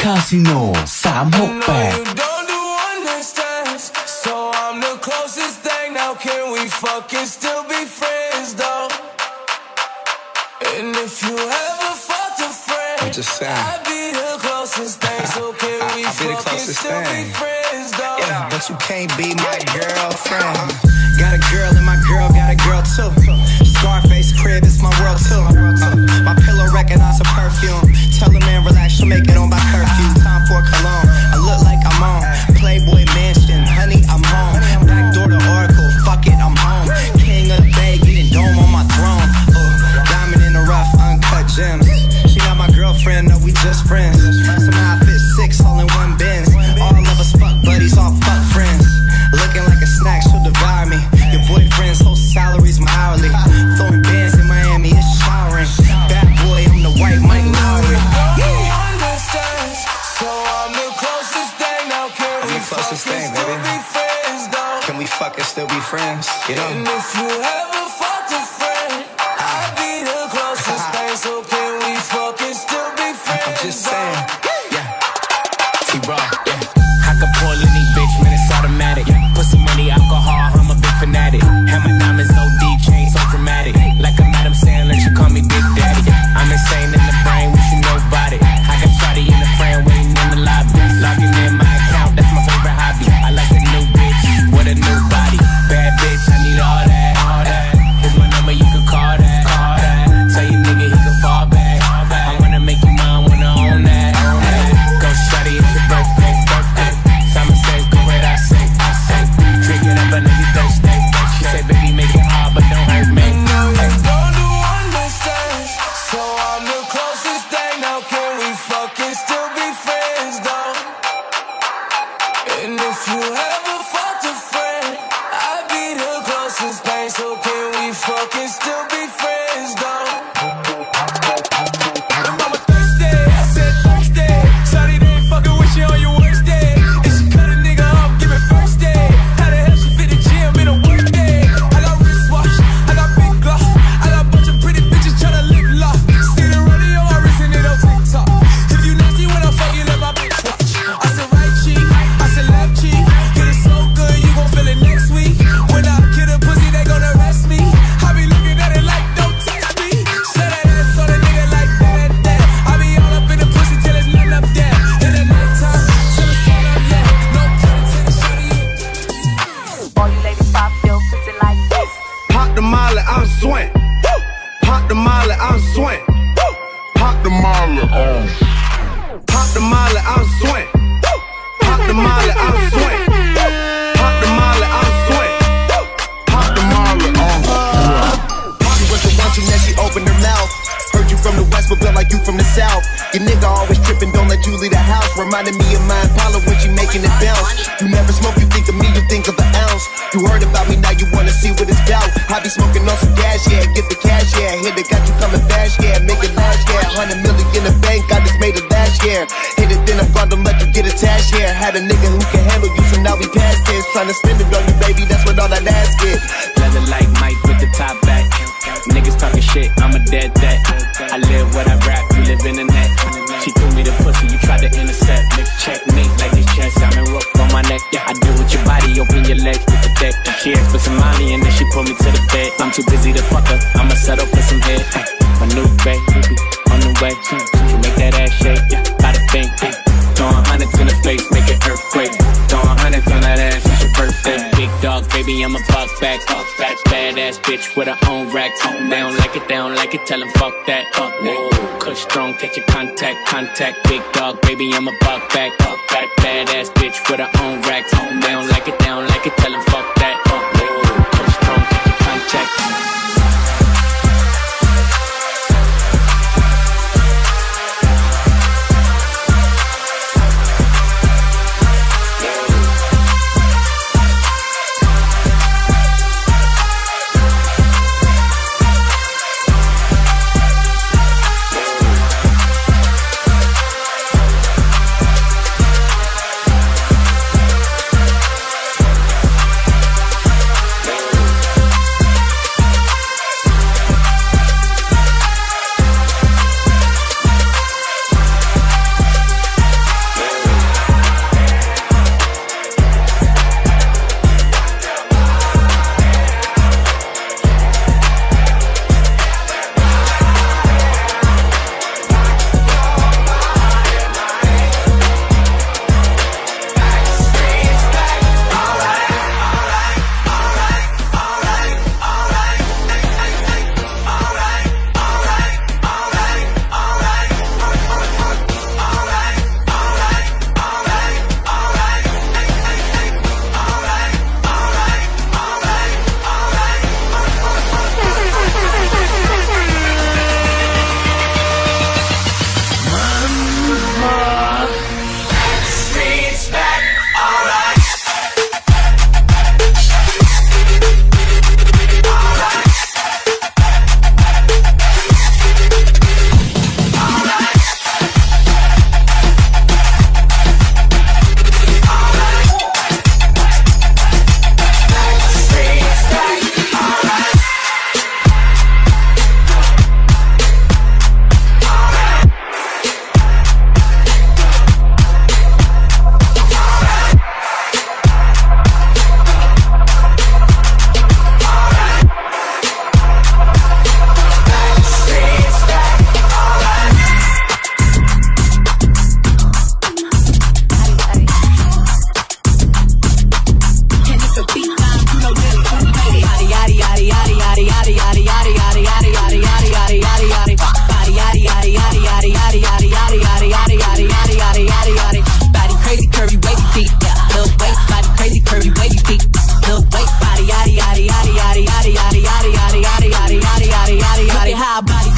คาสิโน368 So I'm the closest thing. Now can we fucking still be friends though? And if you ever fucked a friend, I'm just saying, I'd be the closest thing. So can we fucking still be friends though? Yeah, but you can't be my girlfriend. Got a girl and my girl got a girl too. Scarface crib, it's my world too. My pillow recognize a perfume. Tell a man relax, she'll make it on by curfew. Time for cologne, I look like I'm on Playboy Mansion, honey, I'm home. Backdoor to Oracle, fuck it, I'm home. King of the Bay, getting dome on my throne. Diamond in the rough, uncut gems. She not my girlfriend, no, we just friends. Somehow I fit 6 all in one Benz. All of us fuck buddies, all fuck friends. Looking like a snack, she'll devour me. Your boyfriend's whole salary's my hourly. Throwing bands in Miami, it's showering. Bad boy, I'm the white Mike Lowry. So I'm the closest thing. Now can we fucking still be friends though? Can we fucking still be friends? You know? And if you ever fucked a friend, I'd be the closest thing. So can we fucking still be friends? I'm just saying, yeah. T-Raw, yeah. I could pull any bitch, man, it's automatic. Put some money, alcohol, I'm a big fanatic. Have my diamonds OD, chain so dramatic. Like I'm Adam Sandler, she call me Big Daddy. I'm insane in the brain, we should know about it. I got Shawty in the frame, waiting in the lobby. Logging in my account, that's my favorite hobby. I like a new bitch, with a new body. Bad bitch, I need all that, all that. Here's my number, you can call that, call that. Tell your nigga he can fall back, fall back. I wanna make you mine, wanna own that, own that. Go Shawty, it's your birthday, birthday. Simon says, go where I say, I say. Drink it up, I know you thirsty. She say, baby, make it hard, but don't hurt me. So I'm the closest thing. Now can we fucking still be friends though? And if you ever fucked a friend, I'd be the closest thing. So can we fucking still be friends though? And mama thirsty, I said thirsty. Shawty, they ain't fucking with you on your worst day. And she cut a nigga off, give it first day. How the hell she fit the gym in a work day? I got wristwatch, I got big gloss, I got a bunch of pretty bitches tryna lip lock. See the rodeo, I written it on TikTok. If you nasty when I fuck you, let my bitch watch. I said right cheek, I said left cheek. Hit it so good, you gon' feel it next week. When I get a pussy, they gon' arrest me. I be looking at it like, don't touch me. Say that ass on a nigga like that, that. I be all up in the pussy till it's nothing up there. In the nighttime, till it's sun up, yeah. No pun intended, shawty, you. All you ladies pop your pussy like this. Pop the molly, I'm swing. Pop the molly, I'm swing. Pop the molly, pop the molly, I'm swing. Pop the molly, I'm swing. Pop the molly, I'm swing. Pop the molly, She was the one to now she opened her mouth. Heard you from the west, but felt like you from the south. Your nigga always tripping, don't let you leave the house. Reminded me of my Impala when she making it bounce. You never smoke, you think of me, you think of an ounce. You heard about me, now you wanna see what it's about. I be smoking on some gas, yeah, get the cash, yeah. Hit it, got you coming fast, yeah, make it last, yeah. 100 million in the bank, I just made it last year. Hit it, then I'm gonna let you get attached, yeah. Had a nigga who can handle you, so now we past this. Tryna spend it on you, baby, that's what all that ass is. Leather like Mike with the top back. Niggas talking shit, I'm a dead that. I live what I rap, you live in the net. She threw me the pussy, you tried to intercept. Checkmate like this chest, I'm in rope on my neck. Yeah, I deal with your body, open your legs to the deck. Cheers for some Molly and then she pulled me to the bed. I'm too busy to fuck her, I'ma settle for some head. My new baby, on the way. You make that ass shake, yeah, bada bang. Throwing hundreds in the face, make it earthquake. Throwing hundreds on that ass, it's your birthday. Big dog, baby, I'm a buck back. Badass bitch with her own racks. They don't like it, tell them fuck that. Kush strong, catch your contact. Big dog, baby, I'm a buck back. Badass bitch with her own racks. They don't like it, tell them fuck that. Kush strong, catch your contact.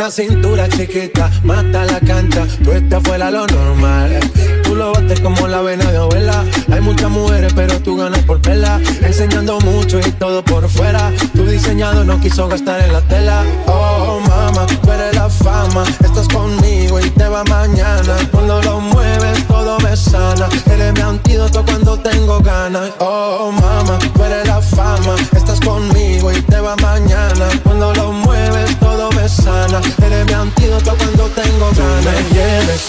una cintura chiquita, mata la cancha, tú estás fuera lo normal. Tú lo bates como la vena de abuela. Hay muchas mujeres pero tú ganas por verla. Enseñando mucho y todo por fuera. Tu diseñado no quiso gastar en la tela. Oh mama, tú eres la fama. Estás conmigo y te va mañana. Cuando lo mueves todo me sana. Eres mi antídoto cuando tengo ganas. Oh mama, tú eres la fama. Estás conmigo y te va mañana. Cuando lo mueves todo me sana. Eres mi antídoto cuando tengo ganas. Me lleves.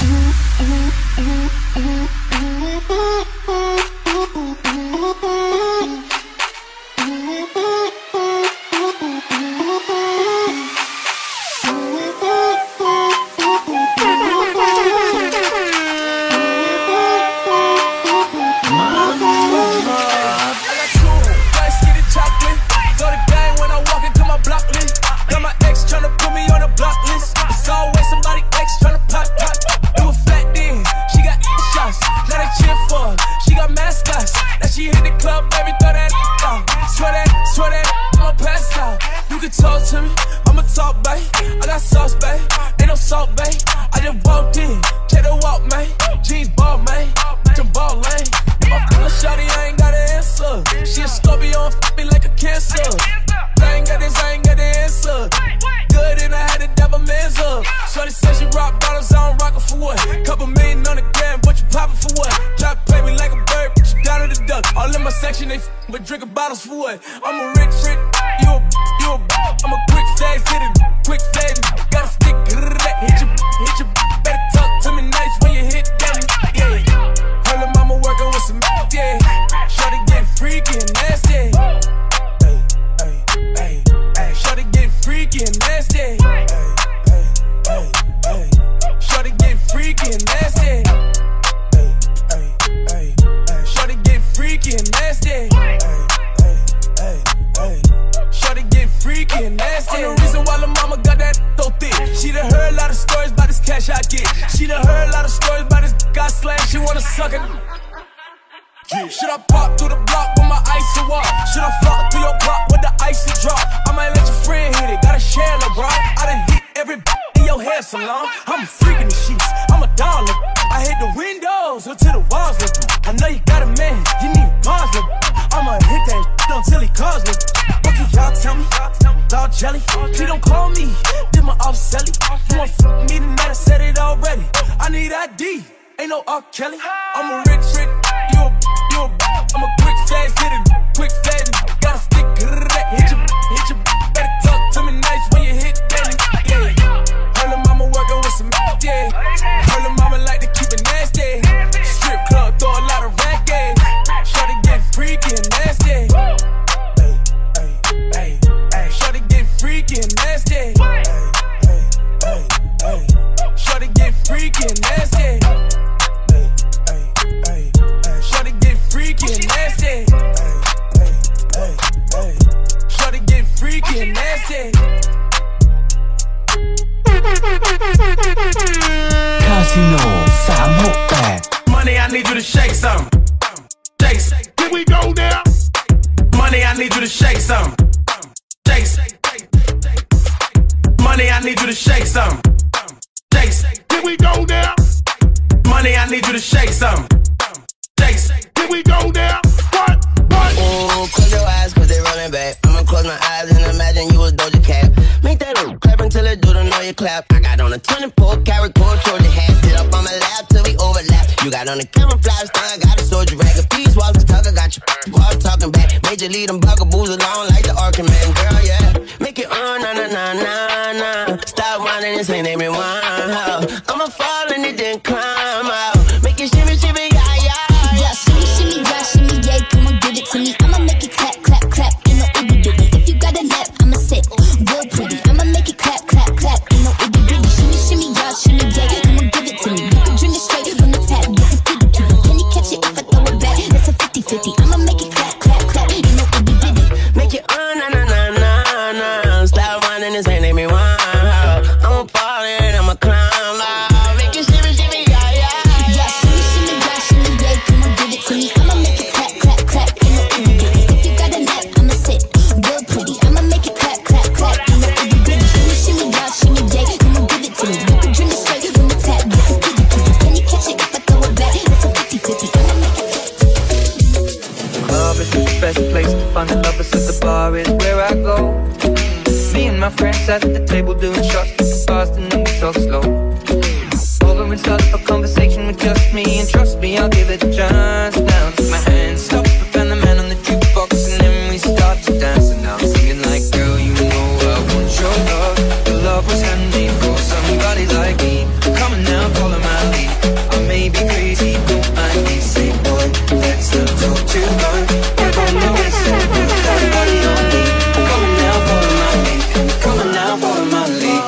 This ain't make me wild. I'm a party and I'm a clown. Make it shimmy, shimmy, yeah, yeah. best place to find the lovers, so the bar is where I go. Me and my friends sat at the table doing shots fast and then we talk slow. Over and start up a conversation with just me, and trust me, I'll give it a chance. Now took my hand, stopped and found the man on the jukebox, and then we start to dance. And now I'm singing like, girl, you know I want your love. The love was handmade for somebody like me. Come on now, follow my lead. I may be crazy, don't mind me. Say, boy, let's not talk too much. Get on my waist and put that body on me. Come on now, follow my lead. Come on now, follow my lead.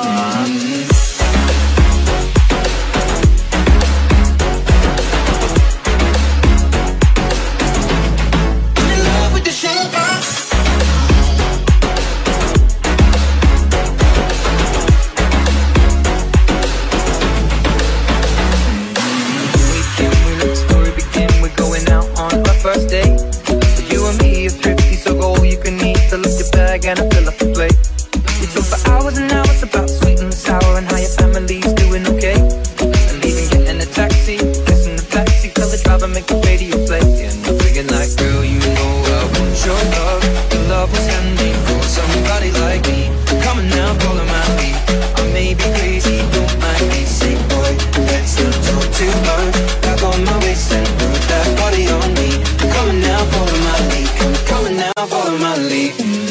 And I fill up the plate. We talk for hours and hours about sweet and sour and how your family's doing okay. And even getting a taxi, kissing the taxi, tell the driver make the radio play. And I'm thinking like, girl, you know I want your love. The love was handmade for somebody like me. Come on now, follow my lead. I may be crazy, don't mind me. Say, boy, let's not talk too much. Back on my waist and put that body on me. Come on now, follow my lead. Come on now, follow my lead.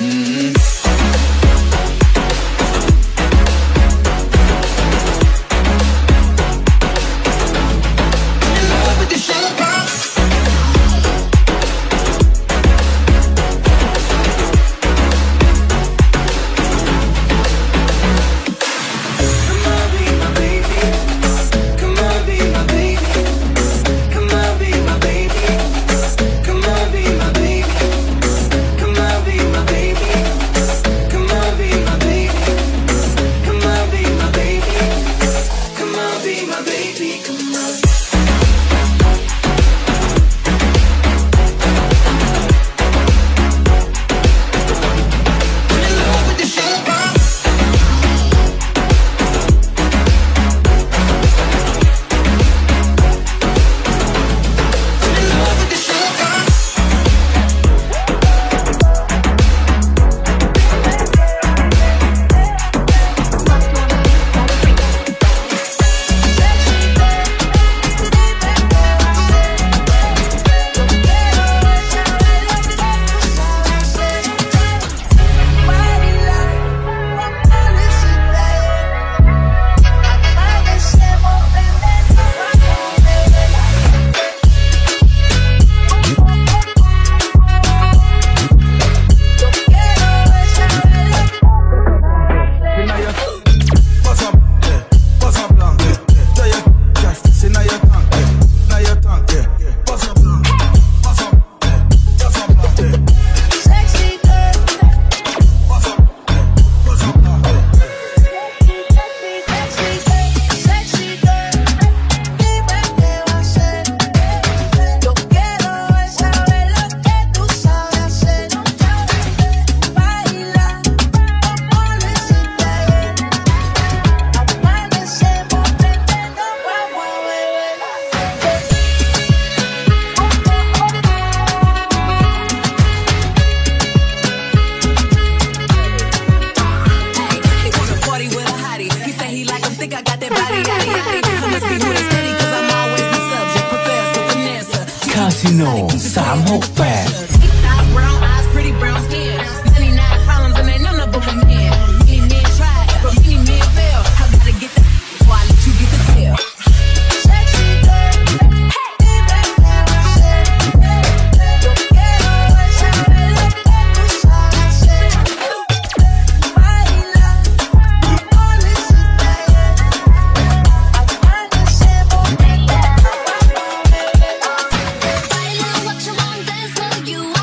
Casino 368 You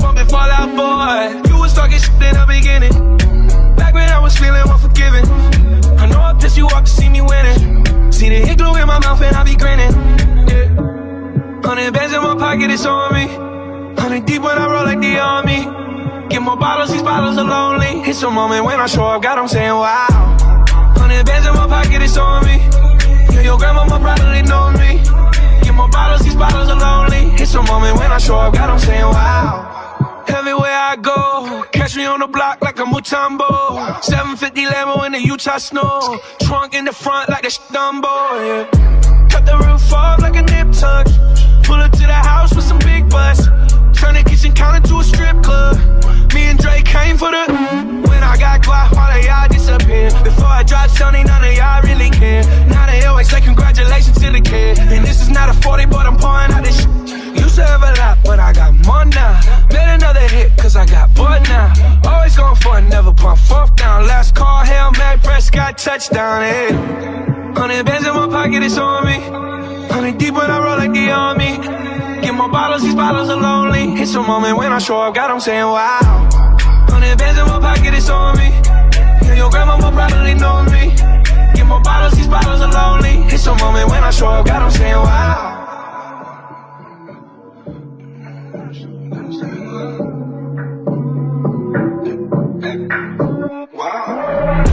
bumping Fall Out Boy. You was talking shit in the beginning, back when I was feeling unforgiving. I know I pissed you off to see me winning. See the hit glue in my mouth and I be grinning. Yeah. 100 bands in my pocket, it's on me. 100 deep when I roll like the army. Get more bottles, these bottles are lonely. It's a moment when I show up, God, I'm saying wow. 100 bands in my pocket, it's on me. Yeah, your grandmama probably knows me. Get more bottles, these bottles are lonely. It's a moment when I show up, God, I'm saying wow. Everywhere I go, catch me on the block like a Mutombo. 750 Lambo in the Utah snow. Trunk in the front like the Dumbo, yeah. Cut the roof off like a nip tuck. Pull up to the house with some big butts. Turn the kitchen counter to a strip club. Me and Drake came for the. When I got guap, all of y'all disappear. Before I dropped Sony, none of y'all really care. Now they always say congratulations to the kid. And this is not a 40, but I'm pouring out this shit. Used to have a lot, but I got more now. Made another hit, cause I got bored now. Always going for it, never pump fourth down. Last call, Hail Mary, Prescott, touchdown, hey. 100 bands in my pocket, it's on me. 100 deep when I roll like the army. Get more bottles, these bottles are lonely. It's a moment when I show up, God, I'm saying wow. 100 bands in my pocket, it's on me. Yeah, your grandmama probably knows me. Get more bottles, these bottles are lonely. It's a moment when I show up, God, I'm saying wow. Wow.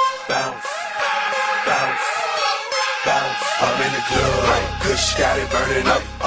Kush got it burning up.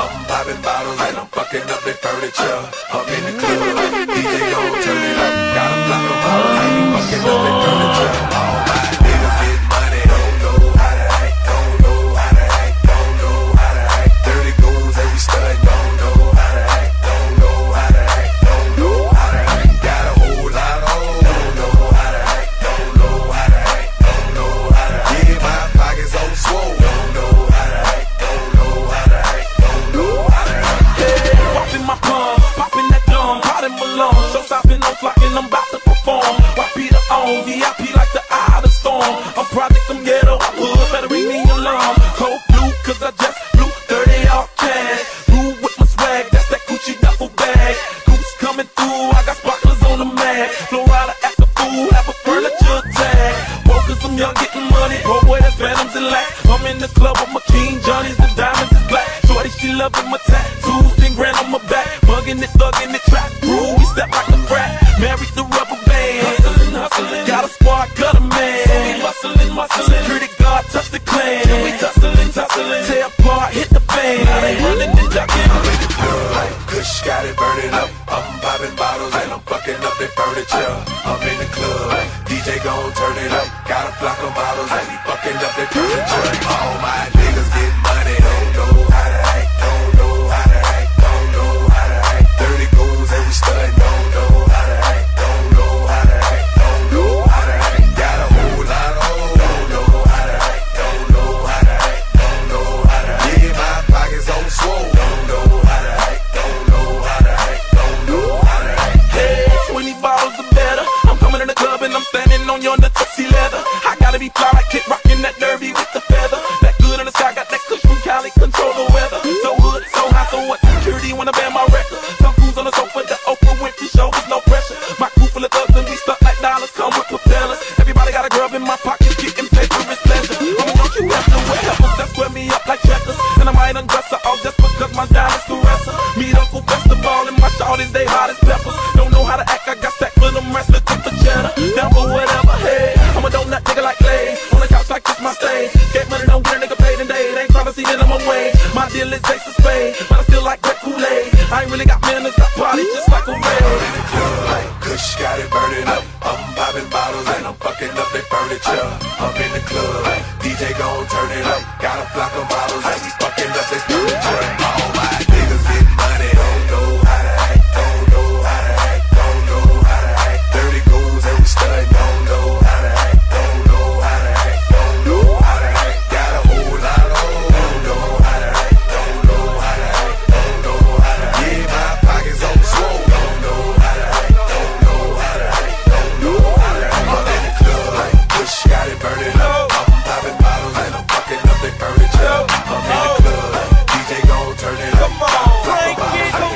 I'm popping bottles and I'm fucking up their furniture. I'm in the club, DJ gon' turn it up. Got a block of bottles and I'm fucking up their furniture. All my niggas get money, don't know how to act, don't know how to act, don't know how to act. Dirty goons and we stud, don't know how to act, don't know how to act, don't know how to act. Got a whole lot of don't know how to act, don't know how to act, don't know how to act. Yeah, my pockets on swole, don't know how to act, don't know how to act, don't know how to act. Yeah, popping my plum, popping that dumb, riding Malone, show stopping, no flocking, I'm about to perform. YP the on, VIP like the eye of the storm. I'm project, I'm ghetto, I would better ring the alarm. Cold blue, cause I just blew 30 off cash. Blue with my swag, that's that Gucci duffel bag. Goose coming through, I got sparklers on the mag. Flow rider at the fool, have a furniture tag. Woke cause I'm young, getting money, bro, boy, that's Phantoms and lack. I'm in the club with my King Johnny's, the diamonds is black. Shorty, she loving my tattoos, 10 grand on my back. Bugging it, thugging it, trap crew, we step like the frat. Married the rubber band, hustling, hustling. Got a squad, got a man. So we muscling, muscling. Security guard, touch the clan. And we tussling, tussling. Tear apart, hit the fan. Now they running and ducking. I'm in the club like Kush, got it burning up. I'm popping bottles and I'm fucking up their furniture. I'm in the club, DJ gon' turn it up. Got a flock of bottles and he fucking up their furniture. All my niggas get money, don't know how to act, don't know how to act, don't know how to act. Dirty goons and we stud, don't know how to act, don't know how to act, don't know how to act. Got a whole lot of don't know how to act, don't know how to act, don't know how to act. Yeah, my pockets on swole, don't know how to act, don't know how to act, don't know how to act. Hey, 20 bottles or better. I'm coming in the club and I'm standing on yonder tuxie leather. I gotta be fly like Kid rocking that derby with the feather. That good in the sky, got that kush from Cali, control the weather. So hood, so high, so what security when I band my record. Some crews on the sofa, the Oprah Winfrey show is no pressure. My crew full of thugs and we stuck like dollars, come with propellers. Everybody got a grub in my pocket, getting paid for his pleasure. Homie, don't you have to wear helpers that square me up like checkers. And I might undress her all just because my diamonds caress her. Meet Uncle Festival and my shawties, they hot as peppers. Don't know how to act, I got stacked for them wrestlers, took the cheddar. Down for whatever, hey, I'm a donut nigga like Lays. On the couch like this my stage. Get money, don't get a nigga paid in days. Ain't tryna see that I'm away. My deal is Ace of Spade, but I still like that Kool-Aid. I ain't really got manners, I party just like a raid. I'm in the club like Kush, got it burning up. I'm popping bottles and I'm fucking up their furniture. I'm in the club, DJ gon' turn it up. Got a flock of bottles and we fucking up their furniture. All my niggas get money, don't know how to act, don't know how to act, don't know how to act. Dirty goons and we stud, don't know how to act, don't know how to act, don't know how to act. Got a whole lot of don't know how to act, don't know how to act, don't know how to act. Yeah, my pockets on swole, don't know how to act, don't know how to act, don't know how to act. I'm in the club like Kush, got it burning up. I'm popping bottles and I'm fucking up their furniture. I'm in the club, DJ gon' turn it up. Come on, crank it, come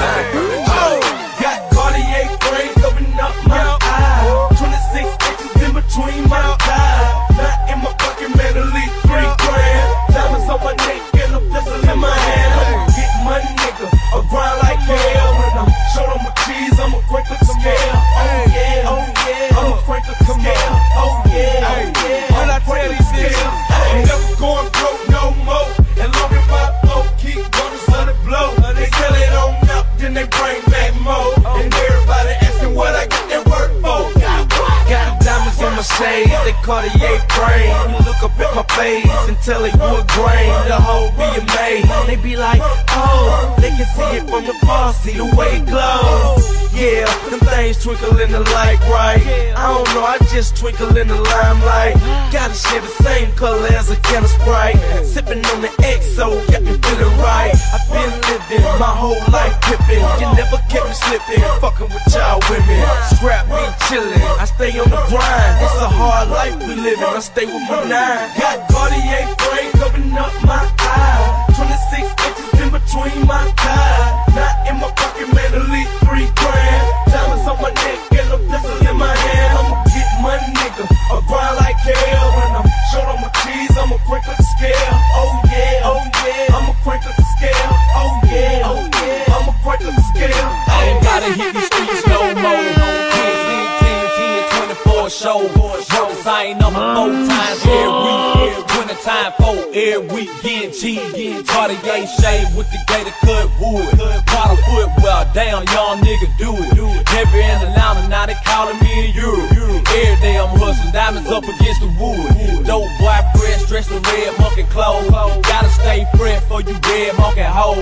on. Got Cartier frame coming up my eye. 26 inches in between my thighs. Not in my fucking mentally 3 grand. Diamonds on my neck and a pistol in my hand. I'ma get money, nigga, or grind like hell. When I'm short on my cheese, I'ma crank up the scale. Oh yeah, oh yeah, I'ma crank up the scale. Oh yeah, oh yeah, when I tell these niggas, I'm never going broke no more. And long as my flow keep going, sun it blow. They sell it on up, then they bring back more. And everybody asking what I got that work for. Got diamonds in my shade, they Cartier frame. You look up at my face and tell it wood grain. The whole be amazed. They be like, oh, they can see it from the far, see the way it glows. Yeah, them things twinkle in the light, right? I don't know, I just twinkle in the limelight. Gotta share the same color as a can of Sprite. Sipping on the XO, got me feeling right. I've been living my whole life pippin'. You never kept me slipping, fucking with y'all women. Scrap me chillin', I stay on the grind. It's a hard life we living, I stay with my 9. Got Cartier frame covering up my eye. 26 inches in between my thighs. Not in my pocket, man, at least 3 grand. Diamonds on my neck and a pistol in my hand. I'ma get money, nigga, or grind like hell. When I'm short on my cheese, I'ma crank up the scale. Oh yeah, oh yeah, I'ma crank up the scale. Oh yeah, oh yeah, I'ma crank up the scale. I ain't gotta hit these streets no more. Can't see 10, 10, 24 show. Brothers, I ain't number 4 times every year. time for every weekend cheese. Cartier shade with the gator cut wood. Bottle footwear, damn young nigga do it. Never in Atlanta, now they calling me in Europe. Every day I'm hustling, diamonds up against the wood. Dope boy fresh, dressed in red monkey clothes. Gotta stay fresh for you red monkey hoe.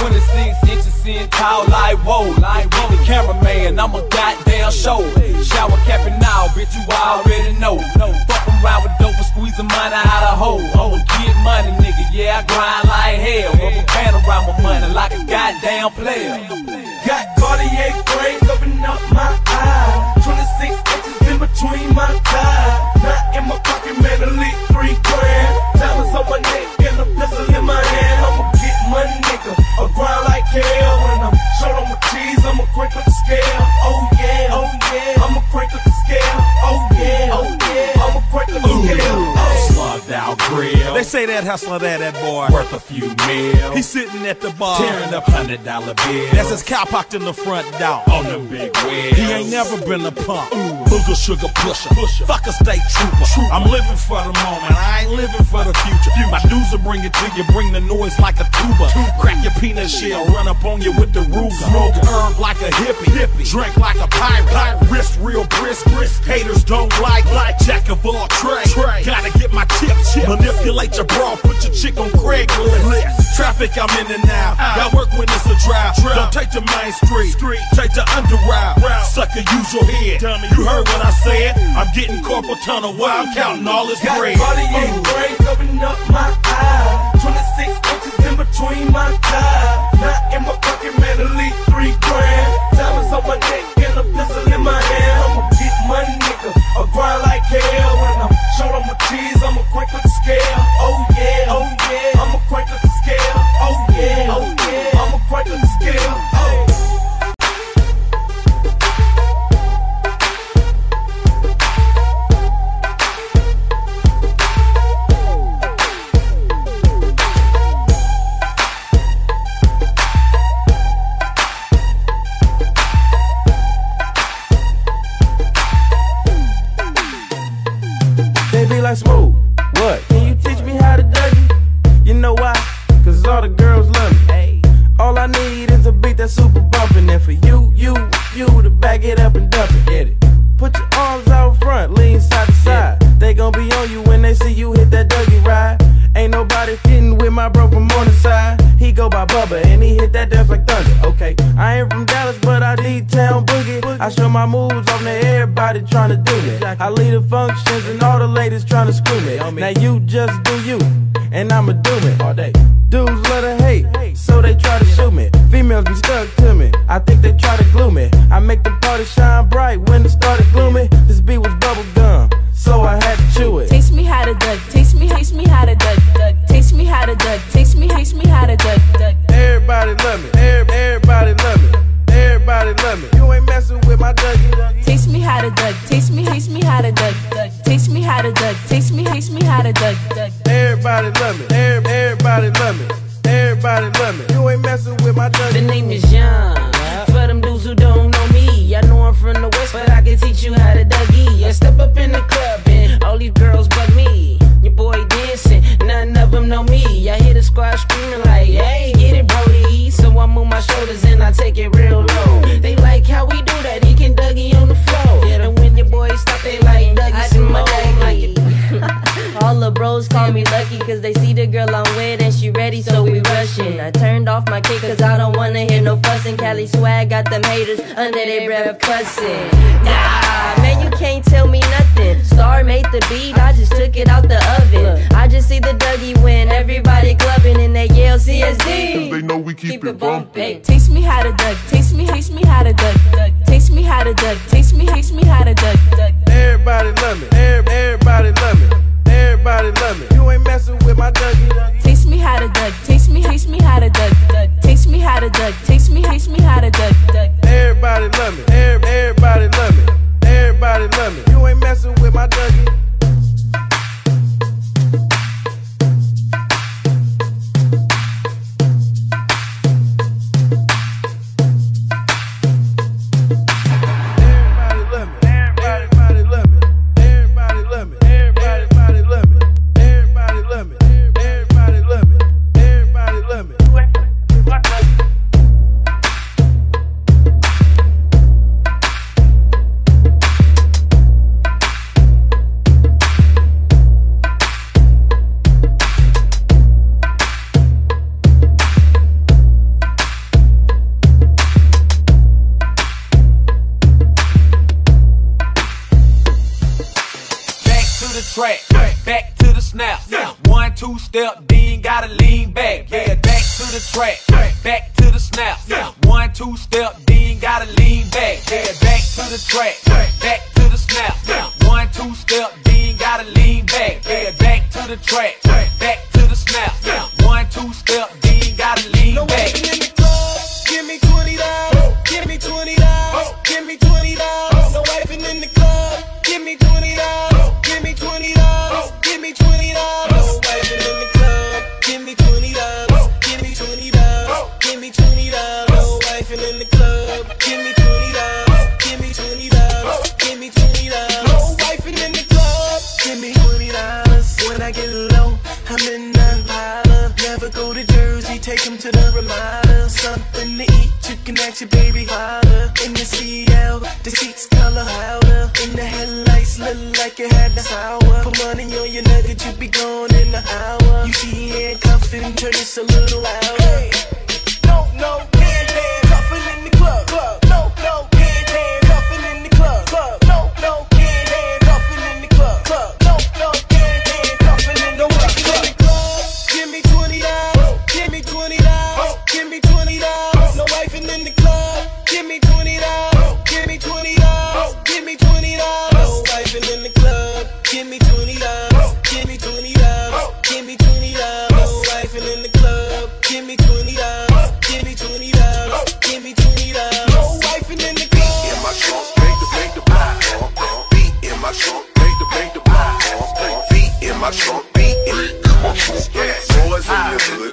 26 inches in tall like whoa. Like the cameraman, I'm a goddamn show. Shower capping now, bitch, you already know. Fuck around with dope and squeezing money out of hoe. I'ma get money, nigga, yeah, I grind like hell. Rubber band around my money like a goddamn player. Got Cartier frame covering up my eye. 26 inches in between my thighs. Not in my pocket, man, at least 3 grand. Diamonds on my neck and a pistol in my hand. I'ma get money, nigga, I grind like hell. When I'm short on my cheese, I'ma crank up the scale. Oh yeah, oh yeah, I'ma crank up the scale. Oh yeah, oh yeah, I'ma crank up the scale. Slugged out grill. They say that hustler there, that boy worth a few mil. He's sitting at the bar tearing up $100 bills. That's his cow pocked in the front door on them big wheels. He ain't never been a punk. Booger sugar pusher. Fuck a state trooper. I'm living for the moment, I ain't living for the future. My dudes will bring it to you, bring the noise like a tuba. Crack your peanut shell, run up on you with the Ruger. Smoke herb like a hippie. Drink like a pirate. Wrist real brisk. Haters don't like jack of all trades. Gotta get my chips. Manipulate your bra, put your chick on Craigslist. Traffic, I'm in and out. Got work when it's a drought. Don't take the main street. Take the under route. Sucker, use your head. You heard what I said. I'm getting corporal tunnel while I'm counting all this bread. Got Cartier frame covering up my eye. 26 inches in between my thighs. Not in my pocket, man, at least 3 grand. Diamonds on my neck and a pistol in my hand. I'ma get money, nigga, I grind like hell. When I'm short on my cheese, I'ma crank up the scale. Oh yeah, oh yeah, I'ma crank up the scale. Oh yeah, oh yeah, I'ma crank up the scale. Oh. Like smooth, what? Can you teach me how to Dougie? You know why? Cause all the girls love me. Hey. All I need is a beat that's super bumpin'. And for you to back it up and dump it. Get it. Put your arms out front, lean side to side. They gon' be on you when they see you hit that Dougie ride. Ain't nobody fitting with my bro from on the side. He go by Bubba and he hit that dance like thunder. Okay, I ain't from Dallas, but I D-Town boogie. I show my moves on to everybody trying to do me. I lead the functions and all the ladies trying to screw me. Now you just do you, and I'ma do it all day. Dudes love to hate, so they try to shoot me. Females be stuck to me, I think they try to glue me. I make the party shine bright when it started gloomy. This beat was bubble gum, so I had to chew it. Taste me how to duck, taste me how to duck, taste me how to duck, taste me how to duck. Everybody love me, everybody love me, everybody love me. You ain't messing with my Dougie. Taste me how to duck, taste me how to duck, taste me how to duck, taste me how to duck. Everybody love me, everybody love me, everybody love me. You ain't messing with my Dougie. The name is John. For them dudes who don't know me, I know I'm from the West, but I can teach you how to Dougie. I step up in the club and all these girls bug me. Your boy dancing, none of them know me. I hear the squad screaming like, hey, get it, Brody. So I move my shoulders and I take it real low. They like how we do that, he can Dougie on the floor. And when your boys stop, they like Dougie some more. All the bros call me lucky cause they see the girl I'm with and she ready, so we rushing. I turned off my kick cause I don't wanna hear no fussing. Cali swag got them haters under their breath cussing. Nah, man, you can't tell me nothing. Star made the beat, I just took it out the oven. I just see the Dougie when everybody clubbing and they yell CSD. They know we keep it bumping. Hey, taste me how to duck, taste me how to duck, taste me how to duck, taste me how to duck. Everybody love me, everybody love me, everybody love me. You ain't messing with my Dougie. Taste me how to duck, taste me how to duck, taste me how to duck, taste me how to duck. Everybody love me, everybody love me, everybody love me. You ain't messing with my Dougie. Everybody love me. track, back to the snap. 1, 2 step, then gotta lean back. Yeah, back to the track, back to the snap. 1, 2 step, then gotta lean back. Yeah, back to the track, back to the snap. 1, 2 step, then gotta lean back. Yeah, back to the track, back to the snap. 1, 2 step, then gotta lean back. In the club, give me $20, give me $20, give me $20. No wifing in the club, give me $20, give me $20, give me $20. No wifing in the club, give me $20, give me $20, give me $20. No wifing in the club, give me $20, give me $20, give me $20. No wifing in the club, give me $20. When I get low, I'm in that pile. Never go to Jersey, take him to the Ramada. Something to eat, chicken at your baby father. In the CL, the seats color powder. In the headlights, look like it had the sour. Put money on your nugget, you be gone in an hour. You see handcuffed and turn this a little louder. Hey, no, handcuffing in the club. No, handcuffing in the club. No, handcuffing in the club. No, handcuffing in the club. Give me $20, give me $20, give me $20. No wifing in the club. Give me $20, give me $20, give me $20. No wifing in the club. Give me $20, give me $20, give me $20. No wifing in the club. Give me $20, give me $20, give me $20. No wifing in the club. In my trunk, make the block. Beat in my trunk, make the block. Feet in my trunk, beat in my trunk. Boys in the hood,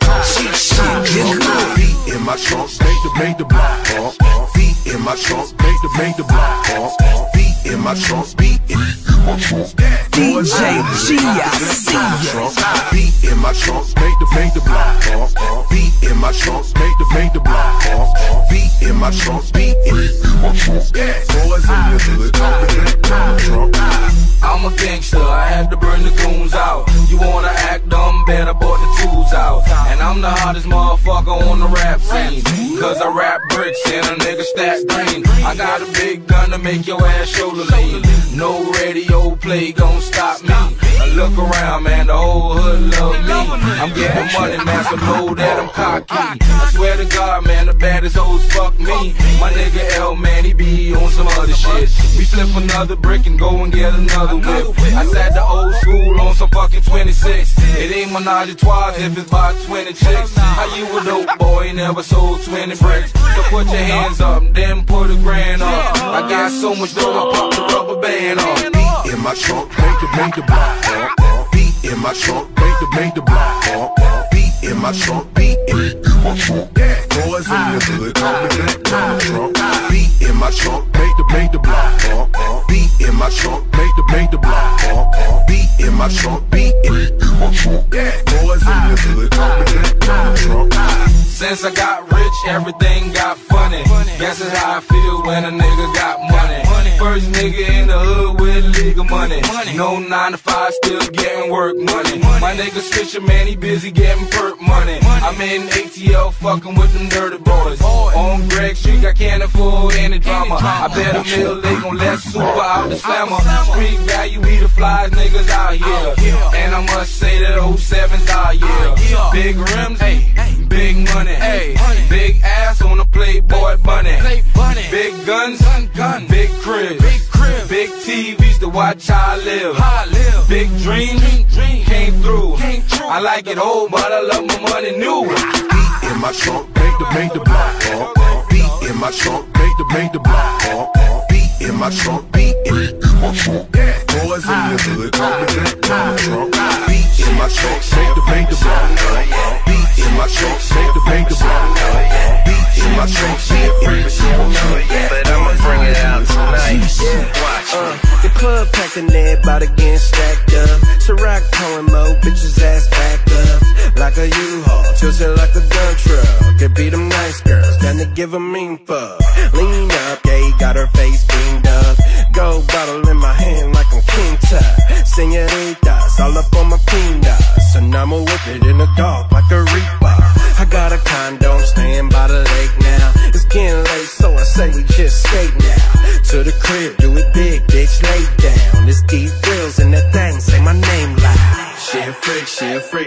feet in my trunk, make the block. Feet in my trunk, make the block. Feet in my trunk, beat in my trunk. DJ GIC. Feet in my trunk, make the block. Feet in my trunk, make the block. Feet in my trunk, beat in my trunk. Boys in the hood, I'm a gangster, I had to burn the goons out. You wanna act dumb, better bought the tools out. And I'm the hottest motherfucker on the rap scene, cause I rap bricks and a nigga stack green. I got a big gun to make your ass shoulder lean. No radio play gon' stop me. I look around, man, the whole hood love me. I'm getting money, man, so know that I'm cocky. I swear to God, man, the baddest hoes fuck me. My nigga L, man, he be on some other shit. We flip another brick and go and get another whip. I sat the old school on some fucking 26. It ain't menage a trois if it's by 20 chicks. How you a dope boy, never sold 20 bricks? So put your hands up, then put a grand up. I got so much dough, I pop the rubber band off. Beat in my trunk, make the block. Beat in my trunk, make the block. Beat in my trunk, beat in my trunk. Boys in the hood, beat in my trunk, make the block. Beat in my trunk, make the block. Beat in my trunk, beat in my trunk. Boys in the hood, since I got rich, everything got funny. Guess that's how I feel when a nigga got money. First nigga in the hood with legal money. No 9 to 5, still getting work money. My nigga Fisher, man, he busy getting perk money. I'm in ATL fucking with them dirty boys. On Greg Street, I can't afford any drama. I bet $1 million they gon' let Super out the slammer. Street value, we the flies niggas out here. And I must say that 07's out here. Big rims, big money. Big ass on a Playboy bunny. Big guns, big cribs. Big TVs to watch how I live. Big dreams came through. I like it old, but I love my money new. Beat in my trunk, make the block. Beat in my trunk, make the block. Beat in my trunk, beat in my trunk. Boys in the hood, beat in my trunk, make the block. Beat in my trunk, make the block. Beat in my trunk, beat in my trunk. But I'ma bring it out tonight. Watch. The club packed and everybody getting stacked up. Ciroc pouring more bitches ass back up. Like a U-Haul, tilted like a gun truck. Could be them nice girls, down to give a mean fuck. Lean up, yeah, got her face beamed up. Gold bottle in my hand like I'm King Tut. Senoritas, all up on my peanuts. And I'ma whip it in the dark like a reaper. I got a condo, staying by the lake now. It's getting late, so I say we just skate now. To the crib, do it big, bitch, lay down. It's deep grills and that thing, say my name.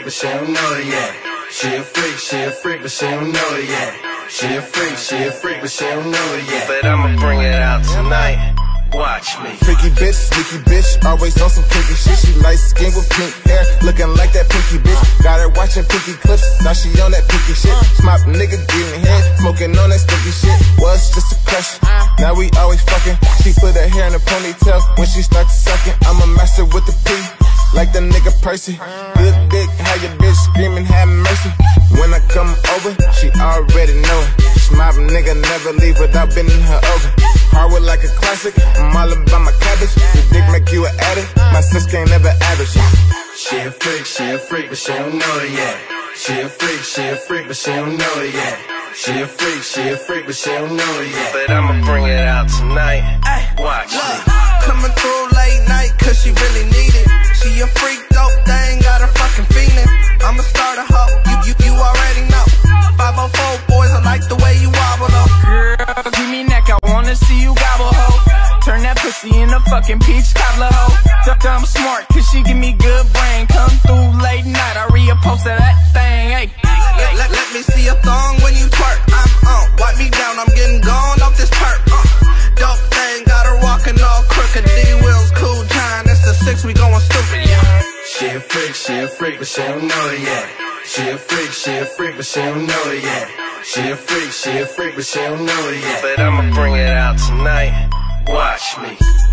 but she don't know it yet. She a freak, but she don't know it yet. She a freak, but she don't know it yet. But I'ma bring it out tonight. Watch me. Freaky bitch, sneaky bitch, always on some kinky shit. She light skin with pink hair, looking like that pinky bitch. Got her watching pinky clips, now she on that pinky shit. Smart nigga getting head, smoking on that stinky shit. Was just a crush, now we always fucking. She put her hair in a ponytail when she starts sucking. I'm a master with the P, like the nigga Percy. Good dick, how your bitch screaming, have mercy. When I come over, she already know it. Smart nigga never leave without bending her over. Hardwood like a classic, I'm all about my cabbage. The dick make you an addict, my sis can't never average. She a freak, but she don't know it yet. She a freak, but she don't know it yet. She a freak, but she don't know it yet. But I'ma bring it out tonight. Watch me. Coming through late night, cause she really need it. She a freak, dope thing, got her fucking feeling. I'ma start a hoe, you already know. 504 boys, I like the way you wobble though. Girl, give me neck, I wanna see you gobble, ho. Turn that pussy in a fucking peach cobbler, ho. I'm smart, cause she give me good brain. Come through late night, I repost that thing, hey. Let me see a thong when you twerk. I'm on, wipe me down, I'm getting gone off this perk. Dope thing, got her walking all crooked. D-Will's cool, John, it's the 6, we going stupid, yeah. She a freak, but she don't know it yet. She a freak, but she don't know it yet. She a freak, but she don't know it yet. But I'ma bring it out tonight. Watch me.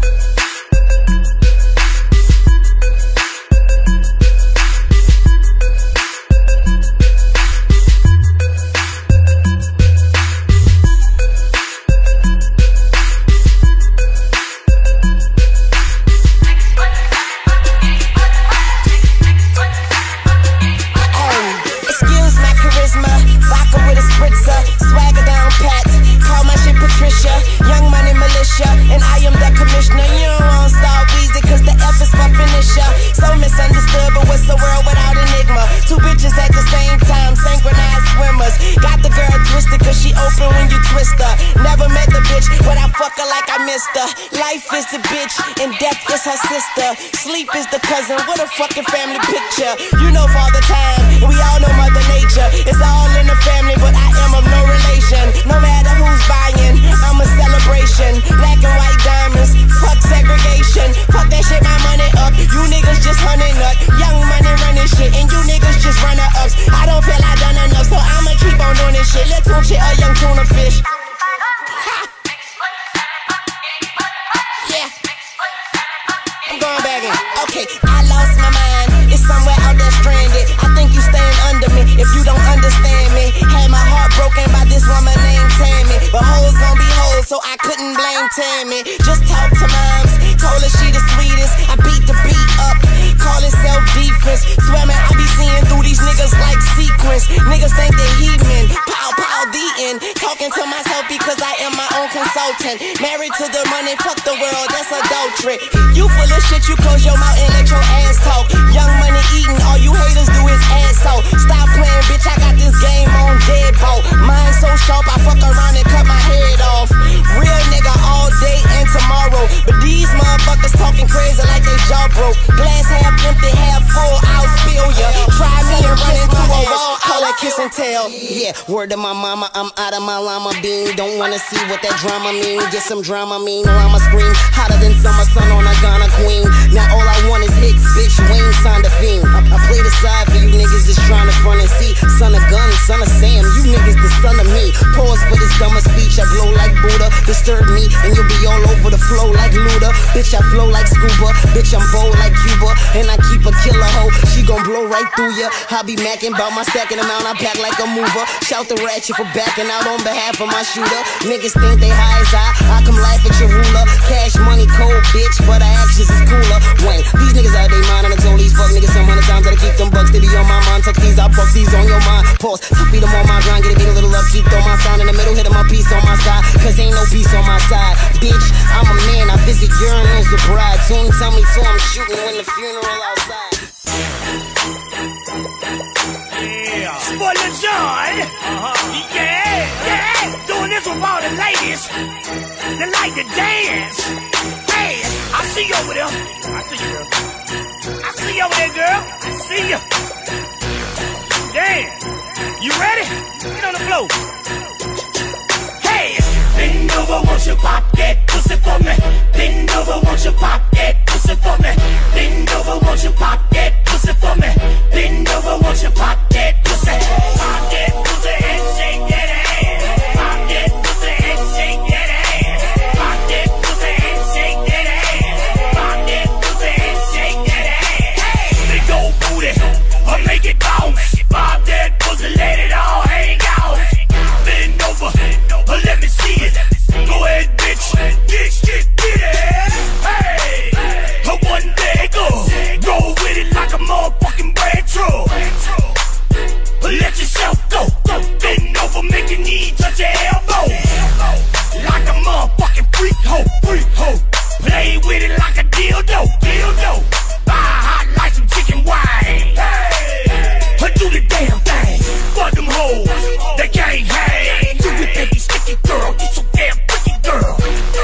Swagger down pat, call my shit Patricia. Young money militia, and I am the commissioner. You don't want Star Weezy, cause the F is for finisher. So misunderstood, but what's the world without enigma? Two bitches at the same time, synchronized swimmers. Got the girl twisted, cause she open when you twist her. Never met the bitch, but I fuck her like I missed her. Life is the bitch, and death is her sister. Sleep is the cousin, what a fucking family picture. You know Father Time, and we all know Mother Nature. It's all in the family, but I am of no relation. No matter who's buying, I'm a celebration. Black and white diamonds, fuck segregation. Fuck that shit, my money up. You niggas just hunting up. Young money running shit, and you niggas just runner-ups. I don't feel I done enough, so I'ma keep on doing this shit. Let's shit, a young tuna fish. Yeah, I'm going back in. Okay, I lost my mind. It's somewhere out there stranded. I think you staying under me if you don't understand me. Had my heart broken by this woman named Tammy, but hoes gon' be hoes, so I couldn't blame Tammy. Just talk to moms, told her she the sweetest. I beat the beat up, call it self-defense. Swear man, I be seeing through these niggas like sequence. Niggas think they heathen, pow pow the end. Talking to myself because I am my own consultant. Married to the money, fuck the world, that's adultery. You full of shit, you close your mouth and let your ass talk. Young money eating, all you haters do is ass out. Stop playing, bitch, I got this game on deadbolt. Mine so sharp, I fuck around and cut my head off. Real nigga all day and tomorrow, but these motherfuckers talking crazy like they jaw broke. Glass half empty, half full, I'll spill ya. Try me and run into a wall, call it kiss and tell. Yeah, word to my mama, I'm out of my llama bean. Don't wanna see what that drama mean. Get some drama mean, or I'ma scream hotter than summer sun on a Ghana queen. Now all I want is hits, bitch. Wayne signed a fiend. I play the side for you niggas that's trying to front and see. Son of gun, son of Sam, you niggas the son of me. Pause for this dumber speech, I blow like Buddha. Disturb me, and you'll be all over the flow like Luda. Bitch, I flow like scuba. Bitch, I'm bold like Cuba. And I keep a killer hoe, she gon' blow right through ya. I be macking about my stacking amount, I pack like a mover. Shout the ratchet for backing out on behalf of my shooter. Niggas think they high as I come laugh at your ruler. Cash money cold, bitch, but our actions is cooler. Wayne, these niggas out they mind, and I told these fuck niggas some 100 times that I keep them bucks, they be on my mind. Tuck these, I buck these on your mind. Pause, to feed them on my grind, get a beat a little up, keep throw my sign in the middle, hit my piece on my side, cause ain't no peace on my side. Bitch, I'm a man, I visit urinals with bride. Soon tell me so I'm shooting when the funeral outside. Yeah. Spoiler John. Yeah. Doing this with all the ladies. They like to dance. Hey, I see you over there. I see you, girl. I see you over there, girl. I see you. Damn. You ready? Get on the floor. Hey, bend over, won't you pop that pussy for me? Bend over, won't you pop that pussy for me? Bend over, won't you pop that pussy for me? Bend over, won't you pop that pussy? Pop that pussy and shake that ass. Pop that pussy and shake that ass. Pop that pussy and shake that ass. Pop that pussy and shake that ass. Hey, big old booty, or make it bounce. Pop that pussy, let it all hang out. Bend over, or let me see it. Go ahead, bitch, get it. Hey, one leg up, roll with it like a motherfucking brand truck. Let yourself go, bend over, make your knee touch your elbow. Like a motherfucking freak hoe. Play with it like a dildo. Buy hot like some chicken wine. Hey, do the damn thing, fuck them hoes, they can't hang. Do it, baby, sticky girl, you so damn freaky girl.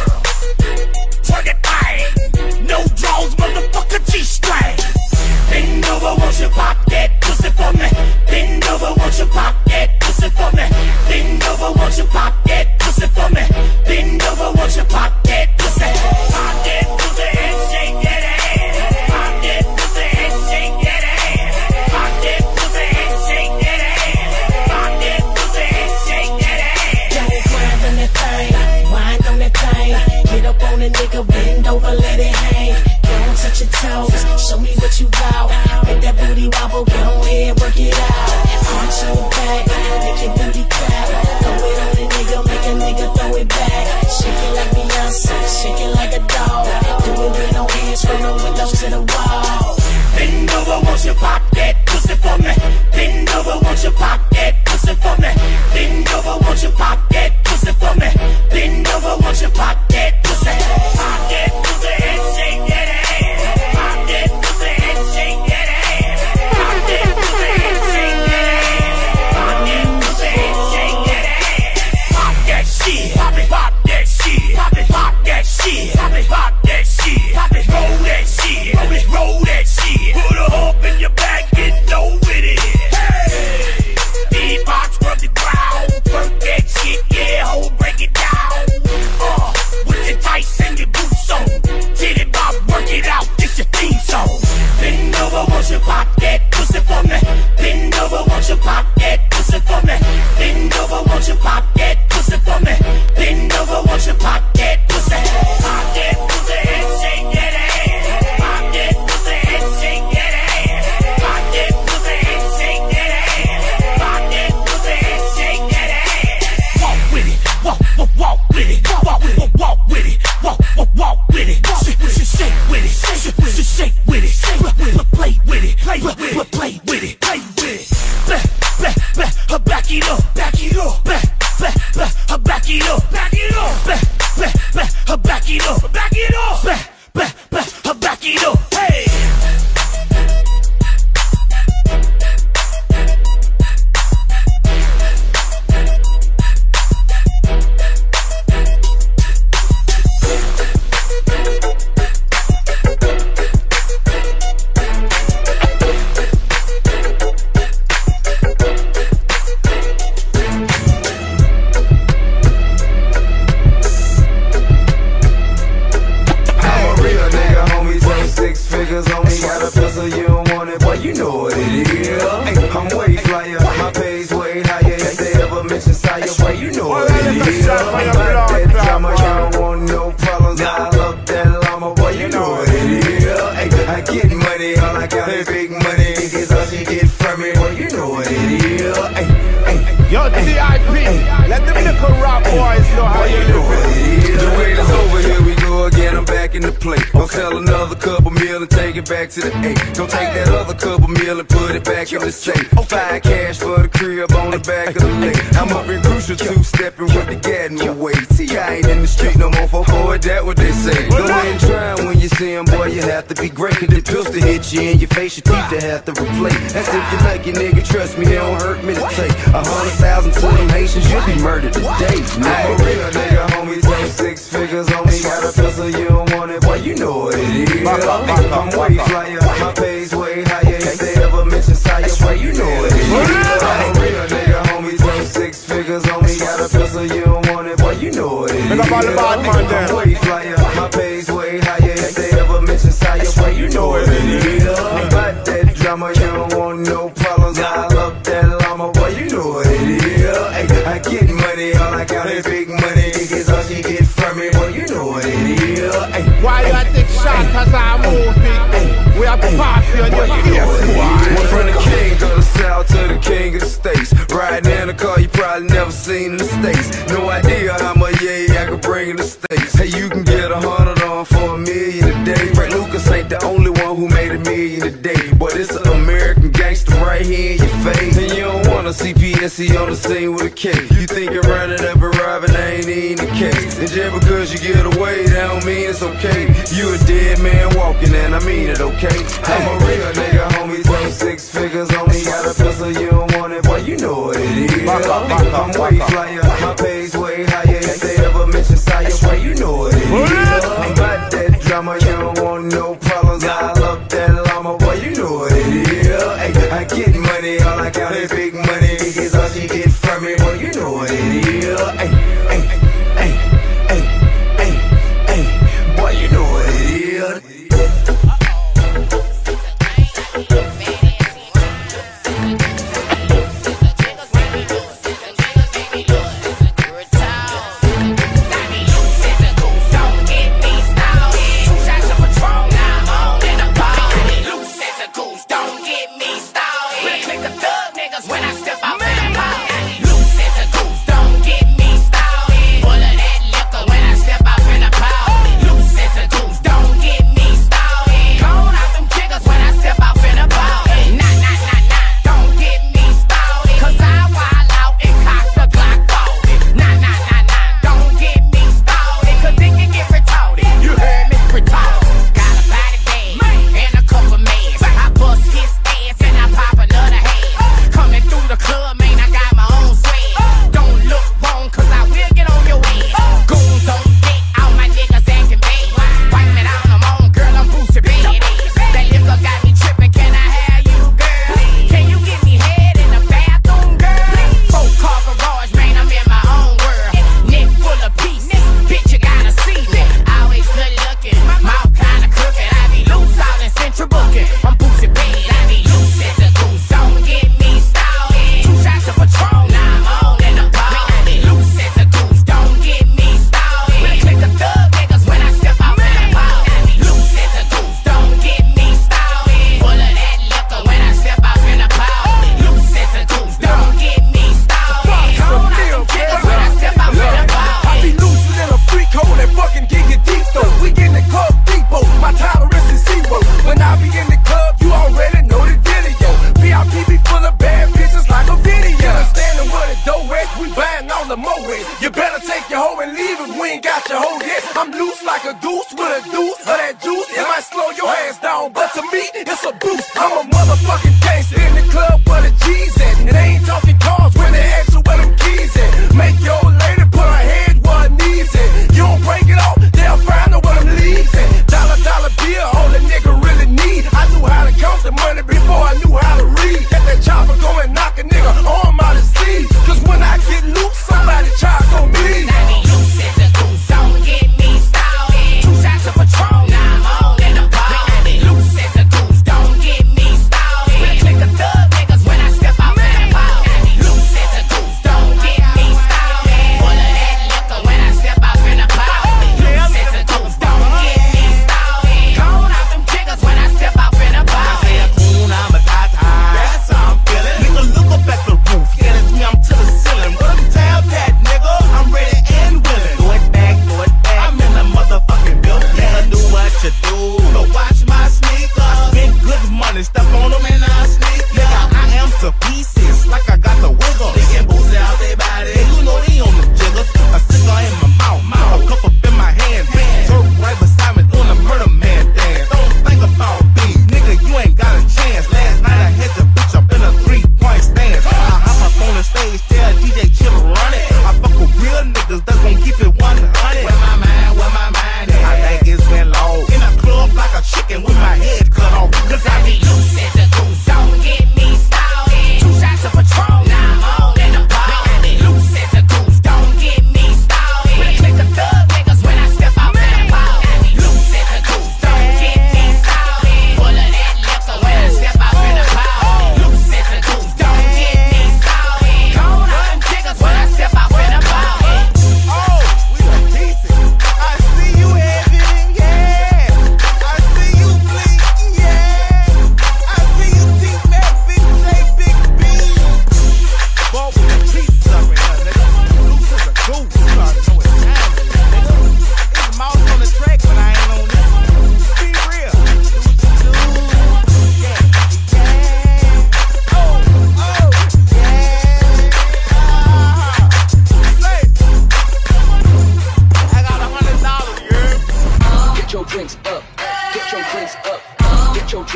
Twerk that thing, no draws, motherfucker, G-string. Bend over, won't you pop that pussy for me? Bend over, won't you pop that pussy for me? Bend over, won't you pop that pussy for me? Bend over, won't you pop that pussy? Pop that pussy and shake that ass. Pop that pussy and shake that ass. Pop that pussy and shake that ass. Pop that pussy and shake that ass. Don't grind on that thing, wind on that thing. Get up on a nigga, bend over, let it hang. Don't touch your toes, show me what you got. Make that booty wobble, go ahead, work it out. Arch your back, make your booty clap. Throw it on a nigga, make a nigga throw it back. Shake it like Beyonce, shake it like a dog. Do it with no hands from the windows to the wall. Bend over, won't you pop that pussy for me? Bend over, won't you pop that pussy for me? Bend over, won't you pop that pussy for me? Bend over, won't you pop that pussy? Pop that pussy and shake that ass. Pop that pussy and shake that ass. Pop that pussy and shake that ass. Pop that pussy and shake that ass. Pop that shit, pop it, pop that shit, pop it, pop that shit, pop it, pop that shit, pop it, roll that shit, roll that shit. Put a hump in your back, get low with it. Hey, beatbox, rub the ground, work that shit, yeah, ho, break it down. With your tights and your boots on, titty bop, work it out, this your theme song. Bend over, won't you pop that pussy for me? Bend over, won't you pop that pussy for me? Bend over, won't you pop that pussy for me? Bend over, won't you pop that pussy? Pop that pussy and shake that ass. Pop that pussy and shake that ass. Pop that pussy and shake that ass. Pop that pussy and shake that ass. Walk with it, walk with it, walk with it, walk with it, walk with it. Shake with it, shake with it, shake with it, play with it, play with it, play with it, play with it. Back it up, back it up, back it up, back it up, back it up, back it up, back it up, hey. Yo, TIP, let them nickel rock boys know how you do it. The wait is over, here we go again, I'm back in the plate. Gonna sell another couple meal and take it back to the 8. Gonna take that other couple meal and put it back in the safe. 5 cash for the crib on the back of the lake. I'm up in Crucial 2-stepping with the Gadman way. T.I. ain't in the street no more, for boy, that what they say. Go ahead and try 'em when you see 'em, boy, you have to be great. Cause the pistol hit you in your face, your teeth they have to replace. That's if you like it, nigga, trust me, it don't hurt me to take 100,000 to them Haitians, you'll be murdered today. I'm a real nigga, homie, 6 figures on me. Got a pistol, you don't want it, boy, you know what it is. I'm way flyer, my pay's way higher. If they ever mention sire, boy, you know what it is. Big up all the bad man there. I'm way flyer, my pay's way higher. If they ever mention Sire, well, you know what it is. About that drama, you don't want no problems. I love that llama, boy, you know what it is. Ay, I get money, all I got is big money. It's all she get from me, boy, you know what it is. Ay, why you take shot cause I'm moving? We are party on your face, boy. Went from the king of the south to the king of the states. Riding in a car you probably never seen in the States. No idea how much I could bring in the States. Hey, you can get 100 on for $1 million a day. Frank Lucas ain't the only one who made $1 million a day. But it's an American gangster right here in your face. And you don't want a CPSC on the scene with a K. You think you're running up and robbing, that ain't even the case. And just because you get away, that don't mean it's okay. You a dead man walking, and I mean it, okay? I'm a real nigga, homie, throw 6 figures on me. Got a pistol, you don't want it, boy, you know what it is. I'm way flyer, my pay's way higher. If they ever mention Sire, boy, you know what it is. About that drama, you don't want no problems. I love that llama, boy, you know what it is. Ay, I get money, all I got is big money. It's all she get from me, boy, you know what it is. Ay, ay, ay, ay, ay, ay, boy, you know what it is.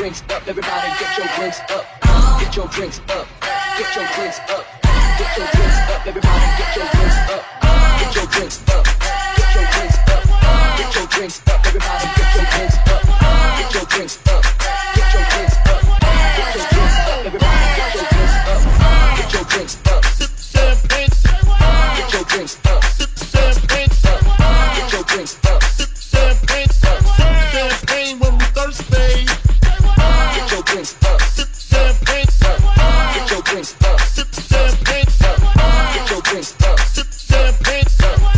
drinks up, everybody get your drinks up. Get your drinks up, get your drinks up. Get your drinks up, everybody get your drinks up. Get your drinks up, get your drinks up. Get your drinks up, everybody get your drinks up. Get your drinks up, get your drinks up. Get your drinks up, everybody get your drinks up. Get your drinks up, champagne. Get your drinks up, champagne. Get your drinks up, champagne. Champagne when we thirsty. Get your drinks up, champagne. Get your drinks up, champagne. Get your drinks up, champagne.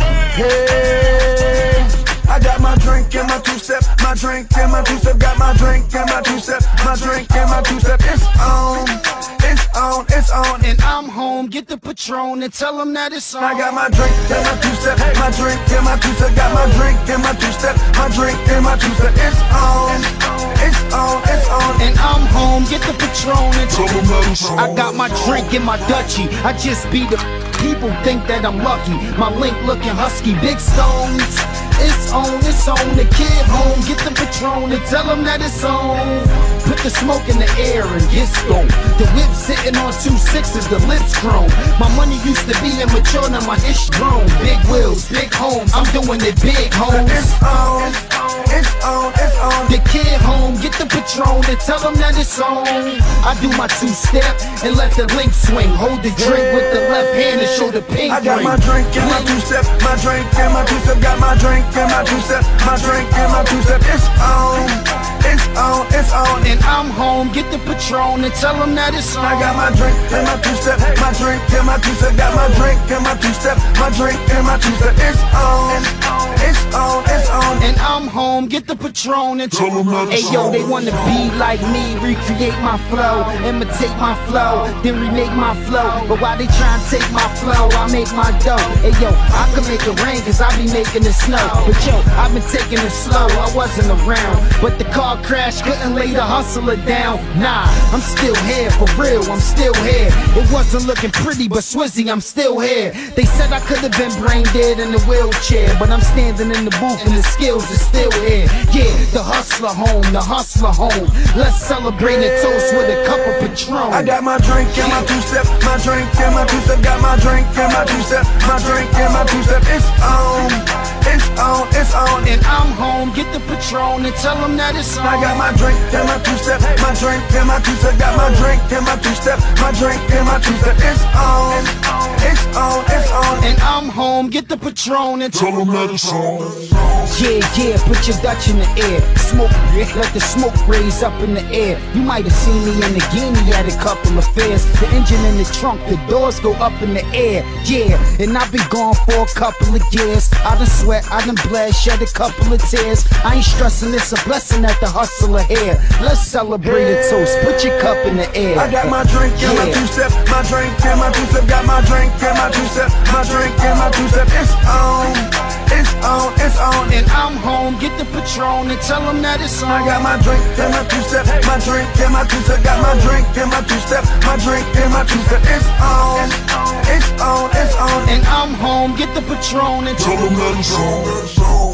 Hey, I got my drink and my two-step, my drink and my two-step, got my drink and my two-step, my drink and my two-step. It's on, it's on, it's on, and I'm home. Get the Patron and tell them that it's on. I got my drink and my two-step, my drink and my two-step, got my drink and my two-step, my drink and my two-step. It's on, it's on, it's on, and I'm home. Get the Patron and tell them that it's on. I got my drink and my Dutchie. I just be the people think that I'm lucky. My link looking husky, big stones. It's on, it's on. The kid home, get the Patron and tell them that it's on. Put the smoke in the air and get stoned. The whip sitting on 2 6s, the lips grown. My money used to be immature, now my ish grown. Big wheels, big homes, I'm doing it big, homes. It's on, it's on, it's on. The kid home, get the Patron and tell them that it's on. I do my two-step and let the link swing. Hold the drink with the left hand and show the pink I got ring. my drink and my two-step, my drink and my two-step, got my drink and my two-step, my drink and my two-step. It's on, it's on, it's on, and I'm home. Get the Patron and tell them that it's on. I got my drink and my two-step, my drink and my two-step, got my drink and my two-step, my drink and my two-step. It's on, it's on, it's on, and I'm home. Get the Patron and tell them that it's on. Hey yo, they wanna be like me, recreate my flow, imitate my flow, then remake my flow. But while they try and take my flow, I make my dough. Hey yo, I can make it rain cause I be making it snow. But yo, I've been taking it slow, I wasn't around. But the car crash couldn't lay the hustler down. Nah, I'm still here, for real, I'm still here. It wasn't looking pretty, but Swizzy, I'm still here. They said I could've been brain dead in the wheelchair, but I'm standing in the booth and the skills are still here. Yeah, the hustler home, the hustler home. Let's celebrate and toast with a cup of Patron. I got my drink and my two-step, my drink and my two-step, got my drink and my two-step, my drink and my two-step. It's on, it's on, it's on, and I'm home. Get the Patron and tell them that it's on. I got my drink and my two-step, my drink and my two-step, got my drink and my two-step, my drink and my two-step. It's on, it's on, it's on, and I'm home. Get the Patron and tell them that it's on. Yeah, yeah, put your Dutch in the air. Smoke, let the smoke raise up in the air. You might have seen me in the Guinea at a couple of fairs. The engine in the trunk, the doors go up in the air. Yeah, and I've been gone for a couple of years. I done sweat, I done bled, shed a couple of tears. I ain't stressing, it's a blessing that the hustler here. Let's celebrate a toast, put your cup in the air. I got my drink and my two-step, my drink and my two-step, got my drink and my two-step, my drink and my two-step. It's on, it's on, it's on, and I'm home. Get the Patron and tell them that it's on. I got my drink and my two-step, my drink and my two-step, got my drink and my two-step, my drink and my two-step. It's on, it's on, it's on, and I'm home. Get the Patron and tell them that it's on.